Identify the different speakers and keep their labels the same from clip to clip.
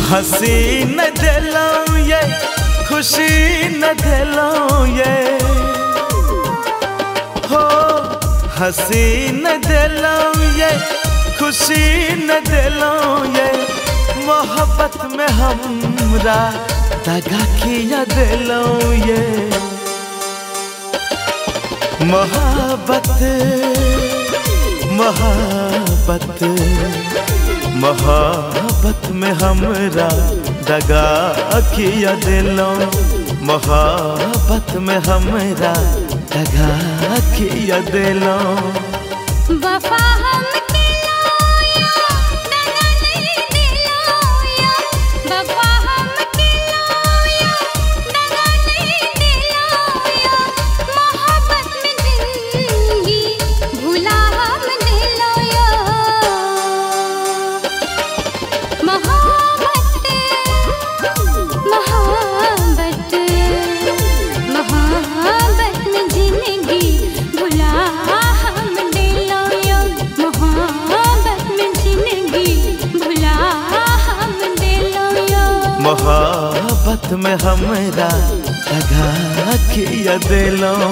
Speaker 1: हंसी न दिलों ये खुशी न दिलों ये हो, हंसी न दिलों ये खुशी न दिलों ये, मोहब्बत में हमरा दगा किया दिलों ये। मोहब्बत मोहब्बत मोहब्बत में हमरा दगा किया दिलों, मोहब्बत में हमरा दगा किया दिलों।
Speaker 2: वफा हम खिलाया दगा नहीं दिलाया, वफा हम खिलाया दगा नहीं दिलाया, मोहब्बत में जिंदगी भुला हम दिलाया। मोहब्बत मोहब्बत मोहब्बत में जिंदगी भुला हम दिलाया, मोहब्बत में जिंदगी भुला हम दिलाया।
Speaker 1: मोहब्बत में हमरा दगा किया दिलों।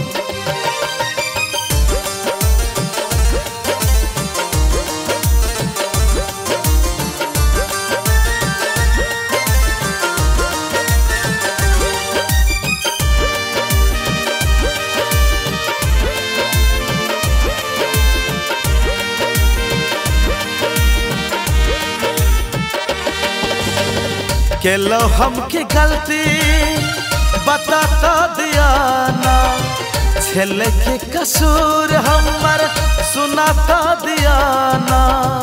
Speaker 1: के लो हमकी गलती बताता दिया ना, छेले के कसूर हमर सुनाता दिया ना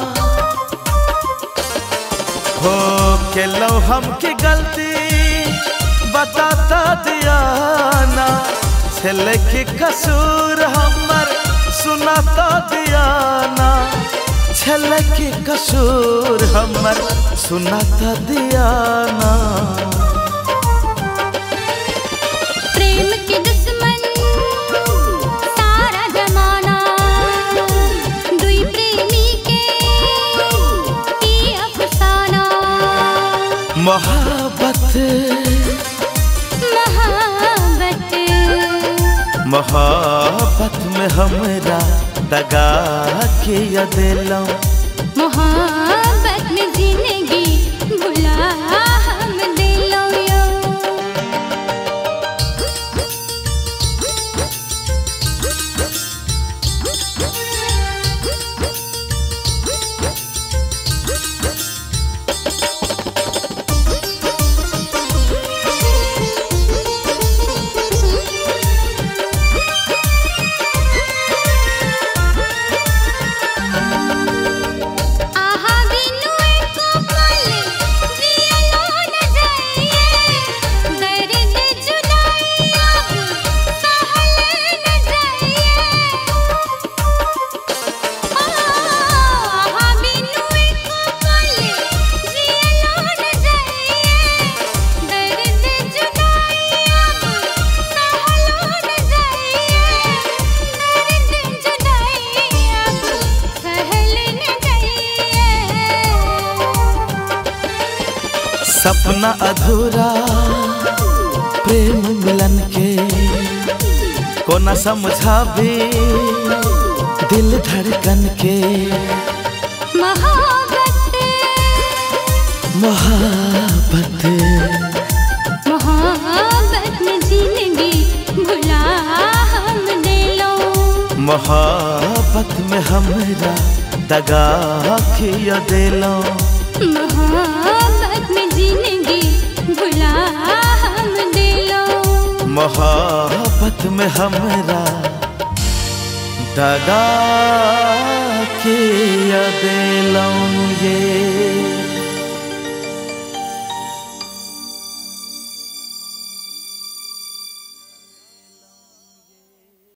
Speaker 1: हो। के लो हमकी गलती बताता दिया ना, छेले के कसूर हमर सुनाता दिया ना, छेले के कसूर हमर सुनाता दिया ना।
Speaker 2: प्रेम के दुश्मन सारा जमाना, दुई प्रेमी के अफसाना।
Speaker 1: मोहब्बत
Speaker 2: मोहब्बत
Speaker 1: मोहब्बत में हमरा दगा किया दिलों,
Speaker 2: मोहब्बत में जिंदगी भुला हम दिलाया।
Speaker 1: सपना अधूरा प्रेम मिलन के को न समझा भी दिल धड़कन के।
Speaker 2: मोहब्बत
Speaker 1: मोहब्बत
Speaker 2: मोहब्बत में जिंदगी भुला हम दिलों,
Speaker 1: मोहब्बत में हमरा दगा किया दिलों।
Speaker 2: मोहब्बत में जिंदगी भुला हम दिलों,
Speaker 1: मोहब्बत में हमरा दगा किया दिलों।